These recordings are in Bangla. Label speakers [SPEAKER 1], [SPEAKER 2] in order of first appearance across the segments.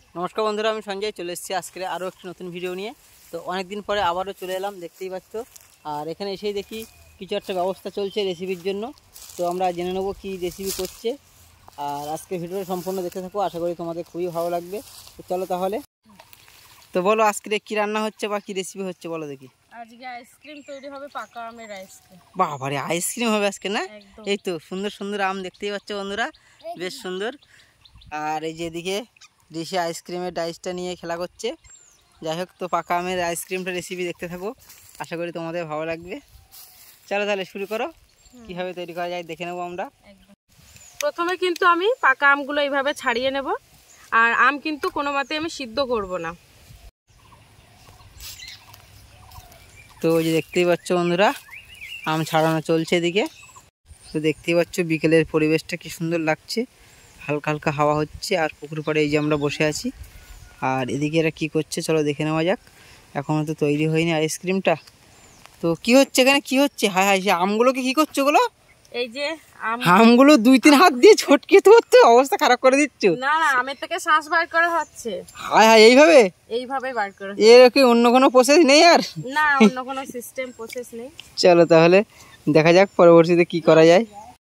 [SPEAKER 1] নমস্কার বন্ধুরা, আমি সঞ্জয় চলে এসেছি আজকে আরও একটি নতুন ভিডিও নিয়ে। তো অনেকদিন পরে আবারও চলে এলাম, দেখতেই পাচ্ছ। আর এখানে এসেই দেখি কিছু একটা ব্যবস্থা চলছে রেসিপির জন্য। তো আমরা জেনে নেবো কী রেসিপি করছে। আর আজকে ভিডিওটা সম্পূর্ণ দেখতে থাকো, আশা করি তোমাদের খুবই ভালো লাগবে। তো চলো তাহলে। তো বলো আজকে কী রান্না হচ্ছে বা কী রেসিপি হচ্ছে বলো দেখি।
[SPEAKER 2] আজকে আইসক্রিম তৈরি হবে, পাকা আমের আইসক্রিম।
[SPEAKER 1] বাবারে, আইসক্রিম হবে আজকে না? এই তো সুন্দর সুন্দর আম দেখতেই পাচ্ছ বন্ধুরা, বেশ সুন্দর। আর এই যে এদিকে ডিশে আইসক্রিমের ডাইসটা নিয়ে খেলা করছে। যাই হোক, তো পাকা আমের আইসক্রিমটা রেসিপি দেখতে থাকো, আশা করি তোমাদের ভালো লাগবে। চলো তাহলে শুরু করো, কীভাবে তৈরি করা যায় দেখে নেবো আমরা।
[SPEAKER 2] প্রথমে কিন্তু আমি পাকা আমগুলো এইভাবে ছাড়িয়ে নেব। আর আম কিন্তু কোনো মতে আমি সিদ্ধ করব না।
[SPEAKER 1] তো ওই যে দেখতেই পাচ্ছ বন্ধুরা, আম ছাড়ানো চলছে এদিকে। তো দেখতেই পাচ্ছ বিকেলের পরিবেশটা কি সুন্দর লাগছে, হালকা হালকা হাওয়া হচ্ছে। আর পুকুর পাড়ে এই যে আমরা বসে আছি। আর এদিকে এরা কী করছে চলো দেখে নেওয়া যাক। এখনও তো তৈরি হয়নি আইসক্রিমটা। তো কি হচ্ছে এখানে, কি হচ্ছে? হায় হায়, সে আমগুলোকে কি করছো ওগুলো?
[SPEAKER 2] এই যে
[SPEAKER 1] আমগুলো 2-3 হাত দিয়ে ছটকে তো অবস্থা খারাপ করে দিচ্ছ।
[SPEAKER 2] না না, আমের থেকে শ্বাস বার করা হচ্ছে।
[SPEAKER 1] হায় হায়,
[SPEAKER 2] এইভাবে বার করা।
[SPEAKER 1] এর কি অন্য কোনো প্রসেস নেই আর?
[SPEAKER 2] না, অন্য কোনো সিস্টেম প্রসেস নেই।
[SPEAKER 1] চলো তাহলে দেখা যাক পরবর্তীতে কি করা যায়।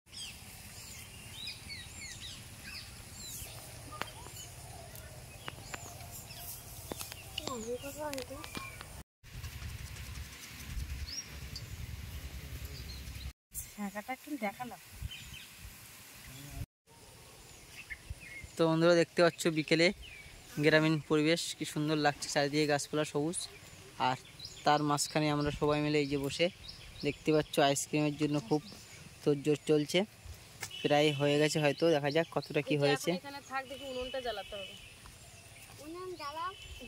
[SPEAKER 1] তো বন্ধুরা দেখতে পাচ্ছ বিকেলে গ্রামীণ পরিবেশ কি সুন্দর লাগছে, চারিদিকে গাছপালা সবুজ। আর তার মাঝখানে আমরা সবাই মিলে এই যে বসে দেখতে পাচ্ছ আইসক্রিমের জন্য খুব তোড়জোড় চলছে। প্রায় হয়ে গেছে হয়তো, দেখা যাক কতটা কি হয়েছে।
[SPEAKER 2] এখানে থাক, দেখি উনুনটা জ্বালাতে হবে। উনুন জ্বালা।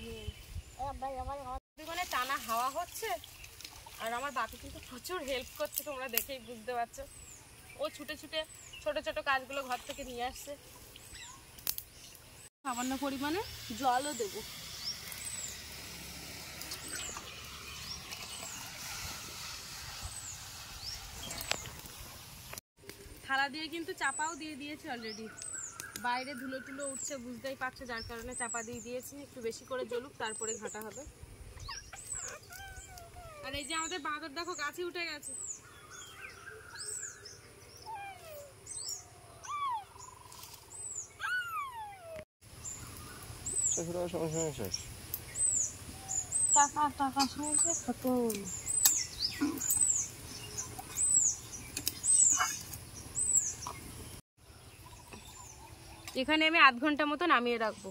[SPEAKER 2] মানে টানা হাওয়া হচ্ছে। আর আমার বাপি কিন্তু প্রচুর হেল্প করছে, তোমরা দেখেই বুঝতে পারছো। ও ছুটে ছুটে ছোট ছোট কাজগুলো ঘর থেকে নিয়ে আসছে। সামান্য পরিমাণে জলও দেবো। থালা দিয়ে কিন্তু চাপাও দিয়ে দিয়েছি অলরেডি। বাইরে ধুলো টুলো উঠছে, বুঝতেই পারছো, যার কারণে চাপা দিয়ে দিয়েছি। একটু বেশি করে জ্বলুক, তারপরে ঘাটা হবে। আর এই যে আমাদের বাঁদর দেখো গাছে উঠে গেছে। টাকা টাকা শুনেছে কত। এখানে আমি আধ ঘন্টা মতো নামিয়ে রাখবো।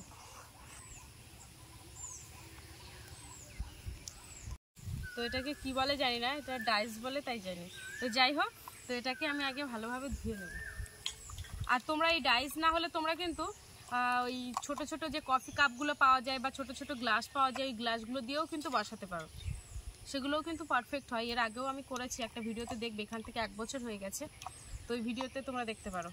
[SPEAKER 2] তো এটাকে কি বলে জানি না, এটা ডাইস বলে তাই জানি। তো যাই হোক, তো এটাকে আমি আগে ভালোভাবে ধুয়ে নেব। আর তোমরা এই ডাইস না হলে তোমরা কিন্তু ওই ছোট ছোট যে কফি কাপগুলো পাওয়া যায় বা ছোট ছোট গ্লাস পাওয়া যায়, ওই গ্লাসগুলো দিয়েও কিন্তু বসাতে পারো। সেগুলোও কিন্তু পারফেক্ট হয়। এর আগেও আমি করেছি একটা ভিডিওতে, দেখবে এখান থেকে 1 বছর হয়ে গেছে। তো ওই ভিডিওতে তোমরা দেখতে পারো।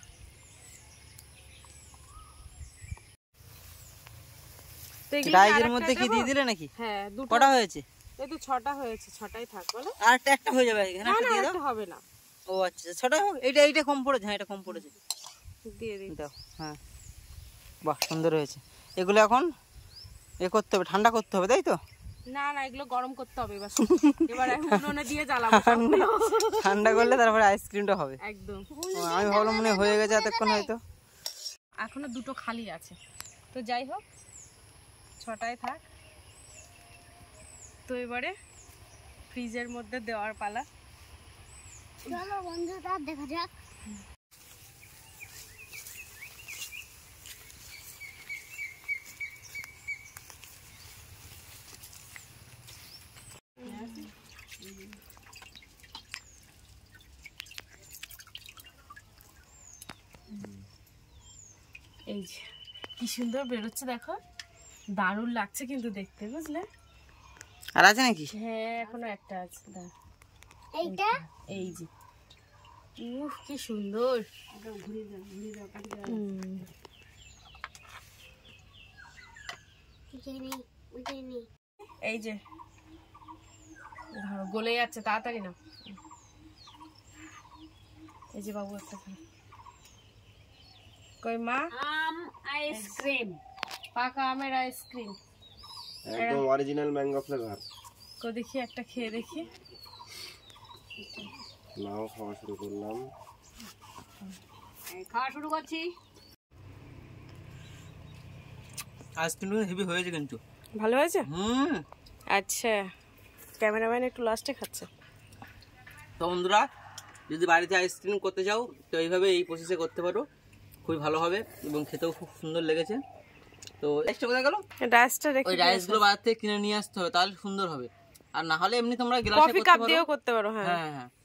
[SPEAKER 1] ডাইজের মধ্যে কি দিয়ে দিলে নাকি?
[SPEAKER 2] হ্যাঁ,
[SPEAKER 1] কটা হয়েছে?
[SPEAKER 2] এই তো 6টা হয়েছে, 6টাই থাক বলো।
[SPEAKER 1] আর একটা হয়ে যাবে এখানে, একটা দিয়ে দাও।
[SPEAKER 2] এটা হবে না।
[SPEAKER 1] ও আচ্ছা, 6টা হোক। এইটা কম পড়েছে। হ্যাঁ, এটা কম পড়েছে,
[SPEAKER 2] দিয়ে দিই
[SPEAKER 1] দাও। হ্যাঁ, বাহ সুন্দর হয়েছে। এগুলো এখন করতে হবে, ঠান্ডা করতে হবে তাই তো?
[SPEAKER 2] না না, এগুলো গরম করতে হবে এবার। এবার আমি উনুনে দিয়ে জ্বালাবো।
[SPEAKER 1] ঠান্ডা করলে তারপরে আইসক্রিমটা হবে
[SPEAKER 2] একদম।
[SPEAKER 1] আমি ভাবলাম মনে হয়ে গেছে এতক্ষণ হয়তো।
[SPEAKER 2] এখনো 2টো খালি আছে। তো যাই হোক, 6টায় থাক। তো এবারে ফ্রিজের মধ্যে দেওয়ার পালা।
[SPEAKER 3] চলো বন্ধুরা দেখা যাক।
[SPEAKER 2] এই যে কি সুন্দর বেরোচ্ছে দেখো, দারুণ লাগছে কিন্তু দেখতে, বুঝলে?
[SPEAKER 1] আর আছে নাকি?
[SPEAKER 2] হ্যাঁ, এখনো একটা আছে।
[SPEAKER 3] এইটা
[SPEAKER 2] এই যে কি সুন্দর। এই যে ধরো গলে যাচ্ছে, তাড়াতাড়ি না। এই যে বাবু একটা কই মা,
[SPEAKER 3] আম আইসক্রিম।
[SPEAKER 2] পাকা আমের আইসক্রিম,
[SPEAKER 4] একদম অরিজিনাল ম্যাঙ্গো ফ্লেভার।
[SPEAKER 2] তো দেখি একটা খেয়ে দেখি।
[SPEAKER 4] নাও খাওয়া শুরু করলাম।
[SPEAKER 2] খাওয়া শুরু করছি।
[SPEAKER 1] আইসক্রিম হেভি হয়েছে কিন্তু।
[SPEAKER 2] ভালো হয়েছে?
[SPEAKER 1] হুম।
[SPEAKER 2] আচ্ছা, ক্যামেরাম্যান একটু লাস্টে খাচ্ছে।
[SPEAKER 1] তো বন্ধুরা, যদি বাড়িতে আইসক্রিম করতে চাও তো এইভাবে এই প্রসেসে করতে পারো, খুবই ভালো হবে এবং খেতেও খুব সুন্দর লেগেছে। তো এক্সট্রা কোথায় গেল?
[SPEAKER 2] রাইসটা রেখে
[SPEAKER 1] ওই রাইসগুলো বাজার থেকে কিনে নিয়ে আসতে হবে, তাহলে সুন্দর হবে। আর না হলে এমনি তোমরা গ্লাসে
[SPEAKER 2] কফি
[SPEAKER 1] করতে
[SPEAKER 2] কাপ
[SPEAKER 1] পারো।
[SPEAKER 2] দিয়েও করতে পারো। হ্যাঁ
[SPEAKER 1] হ্যাঁ হ্যাঁ,